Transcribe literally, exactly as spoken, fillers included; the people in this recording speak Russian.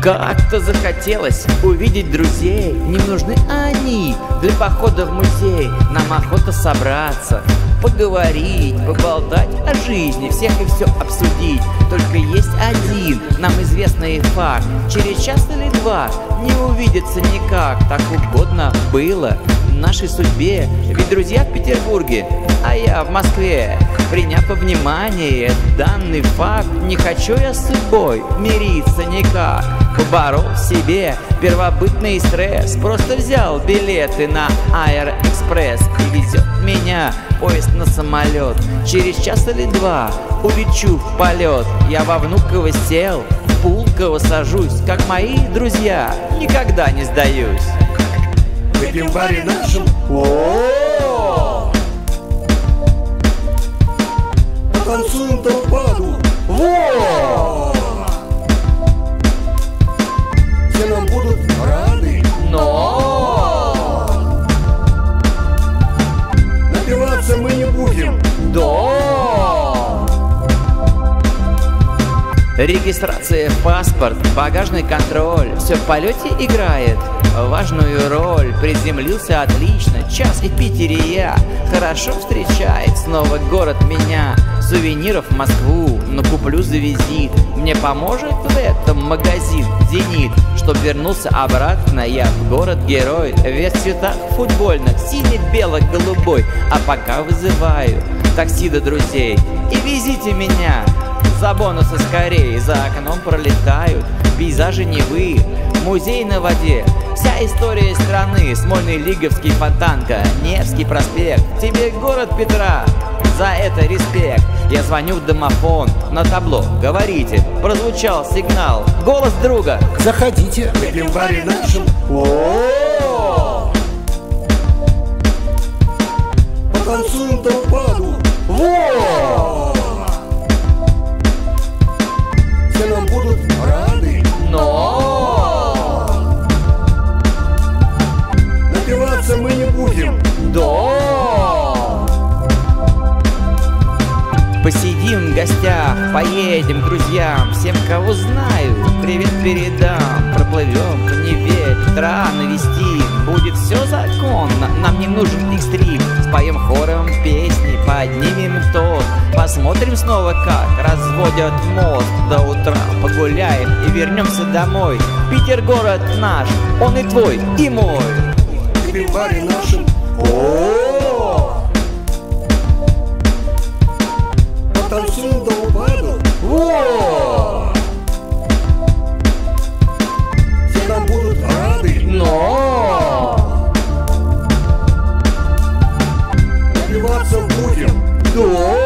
Как-то захотелось увидеть друзей. Не нужны они для похода в музей. Нам охота собраться, поговорить, поболтать о жизни, всех и все обсудить. Только есть один нам известный факт: через час или два не увидеться никак. Так угодно было нашей судьбе, ведь друзья в Петербурге, а я в Москве. Приняв во внимание данный факт, не хочу я с судьбой мириться никак. Поборол в себе первобытный стресс, просто взял билеты на Аэроэкспресс, и везет меня поезд на самолет. Через час или два улечу в полет. Я во Внуково сел, в Пулково сажусь, как мои друзья, никогда не сдаюсь. Выпьем в баре нашем, О-о-о! Потанцуем толпаду, Во! все нам будут рады, Но! напиваться мы не будем. Да! Регистрация в паспорт, багажный контроль, все в полете играет важную роль. Приземлился отлично, час и в Питере я. Хорошо встречает снова город меня. Сувениров в Москву, но куплю за визит. Мне поможет в этом магазин «Зенит», чтоб вернулся обратно я в город-герой. Весь в цветах футбольных, сине-бело-голубой. А пока вызываю такси до друзей. И везите меня за бонусы скорее. За окном пролетают пейзажи Невы, музей на воде, вся история страны. Смольный, Лиговский, Фонтанка, Невский проспект. Тебе город Петра, за это респект. Я звоню в домофон, на табло говорите, прозвучал сигнал, голос друга. Заходите, выпьем в баре нашем, О-о-о! потанцуем толпаду, Во! все нам будут рады, Но! напиваться мы не будем. Да! Посидим в гостях, поедем к друзьям, всем, кого знаю, привет передам. Проплывем по Неве, Петра навестим, будет все законно, нам не нужен экстрим. Споем хором песни, поднимем тост, посмотрим снова, как разводят мост. До утра погуляем и вернемся домой. Питер город наш, он и твой, и мой. Выпьем в баре нашем, О! потанцуем толпаду, Во! все нам будут рады, Но! напиваться будем. Да!